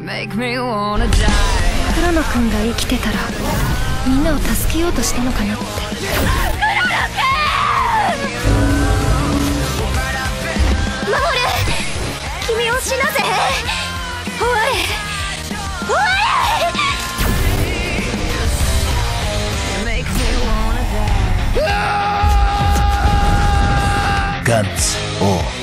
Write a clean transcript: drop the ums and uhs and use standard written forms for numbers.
黒野くんが生きてたらみんなを助けようとしたのかなって。守る、君を死なせ。おいおい。 ガンツ王